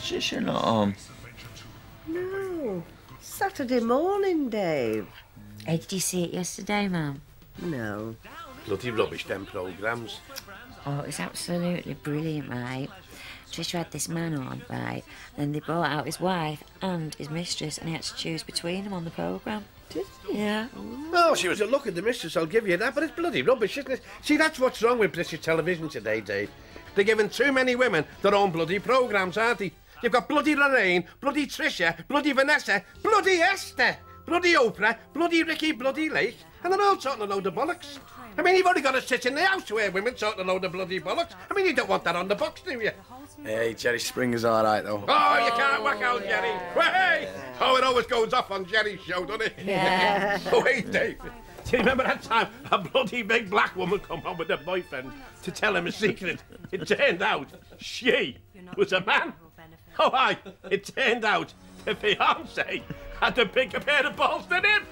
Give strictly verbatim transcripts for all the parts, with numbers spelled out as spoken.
Trisha not home? No. Saturday morning, Dave. Hey, did you see it yesterday, Mum? No. Bloody rubbish, them programmes. Oh, it was absolutely brilliant, mate. Trisha had this man on, right? Then they brought out his wife and his mistress, and he had to choose between them on the programme. Did he? Yeah. Oh, she was a look at the mistress, I'll give you that, but it's bloody rubbish, isn't it? See, that's what's wrong with British television today, Dave. They're giving too many women their own bloody programmes, aren't they? You've got bloody Lorraine, bloody Trisha, bloody Vanessa, bloody Esther, bloody Oprah, bloody Ricky, bloody Lake, and they're all talking a load of bollocks. I mean, you've only got to sit in the house where women talking a load of bloody bollocks. I mean, you don't want that on the box, do you? Hey, Jerry Springer's all right, though. Oh, you can't whack out Jerry. Hey! Oh, it always goes off on Jerry's show, doesn't it? Yeah. Oh, wait, Dave. Do you remember that time a bloody big black woman come home with her boyfriend to tell him a secret? It turned out she was a man. Oh, aye. It turned out the fiancé had a bigger pair of balls than him.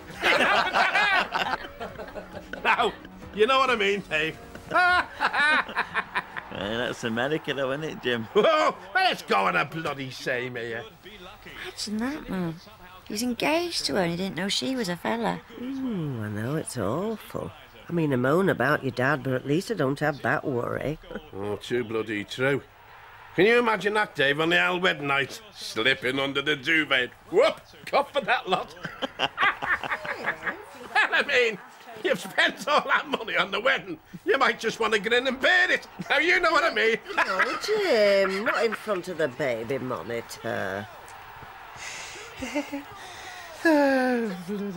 Now, you know what I mean, Dave. Hey, that's America, though, isn't it, Jim? Whoa, well, let's go on a bloody same here. Imagine that, Mum. He was engaged to her and he didn't know she was a fella. Mm, I know, it's awful. I mean, I moan about your dad, but at least I don't have that worry. Oh, too bloody true. Can you imagine that, Dave, on the old wedding night? Slipping under the duvet. Whoop! Cough for that lot. I mean, you've spent all that money on the wedding. You might just want to grin and bear it. Now, you know what I mean. Oh, Jim, not in front of the baby monitor. Oh, bloody